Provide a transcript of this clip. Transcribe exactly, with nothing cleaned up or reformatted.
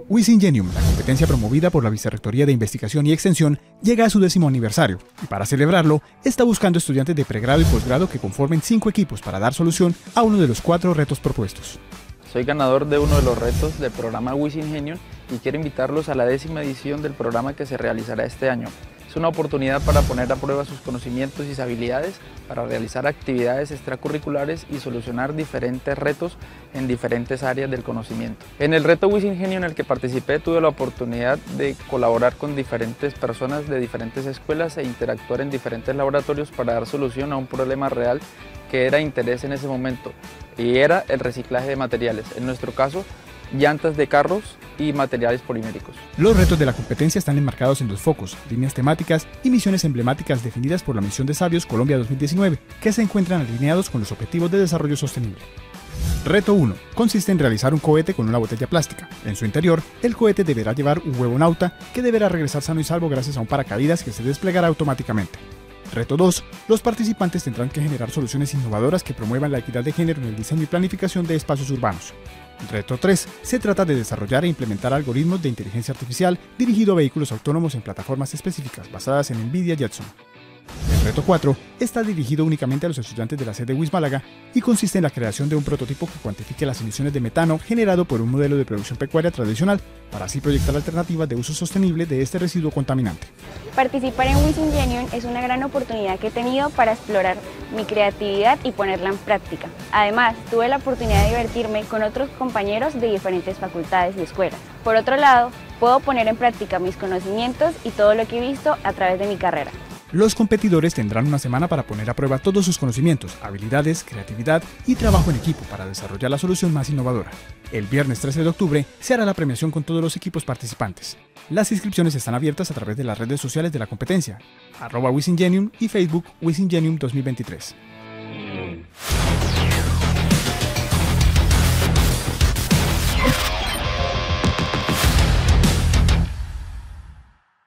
WIS-Ingenium, la competencia promovida por la Vicerrectoría de Investigación y Extensión, llega a su décimo aniversario y para celebrarlo está buscando estudiantes de pregrado y posgrado que conformen cinco equipos para dar solución a uno de los cuatro retos propuestos. Soy ganador de uno de los retos del programa WIS-Ingenium y quiero invitarlos a la décima edición del programa que se realizará este año. Es una oportunidad para poner a prueba sus conocimientos y habilidades, para realizar actividades extracurriculares y solucionar diferentes retos en diferentes áreas del conocimiento. En el reto WIS-Ingenium en el que participé tuve la oportunidad de colaborar con diferentes personas de diferentes escuelas e interactuar en diferentes laboratorios para dar solución a un problema real que era de interés en ese momento y era el reciclaje de materiales. En nuestro caso, llantas de carros y materiales poliméricos. Los retos de la competencia están enmarcados en dos focos, líneas temáticas y misiones emblemáticas definidas por la Misión de Sabios Colombia dos mil diecinueve, que se encuentran alineados con los Objetivos de Desarrollo Sostenible. Reto uno. Consiste en realizar un cohete con una botella plástica. En su interior, el cohete deberá llevar un huevo nauta que deberá regresar sano y salvo gracias a un paracaídas que se desplegará automáticamente. Reto dos. Los participantes tendrán que generar soluciones innovadoras que promuevan la equidad de género en el diseño y planificación de espacios urbanos. Reto tres. Se trata de desarrollar e implementar algoritmos de inteligencia artificial dirigido a vehículos autónomos en plataformas específicas basadas en NVIDIA y Jetson. El reto cuatro está dirigido únicamente a los estudiantes de la sede WIS Málaga y consiste en la creación de un prototipo que cuantifique las emisiones de metano generado por un modelo de producción pecuaria tradicional, para así proyectar alternativas de uso sostenible de este residuo contaminante. Participar en WIS-Ingenium es una gran oportunidad que he tenido para explorar mi creatividad y ponerla en práctica. Además, tuve la oportunidad de divertirme con otros compañeros de diferentes facultades y escuelas. Por otro lado, puedo poner en práctica mis conocimientos y todo lo que he visto a través de mi carrera. Los competidores tendrán una semana para poner a prueba todos sus conocimientos, habilidades, creatividad y trabajo en equipo para desarrollar la solución más innovadora. El viernes trece de octubre se hará la premiación con todos los equipos participantes. Las inscripciones están abiertas a través de las redes sociales de la competencia, arroba WIS-Ingenium y Facebook WIS-Ingenium dos mil veintitrés.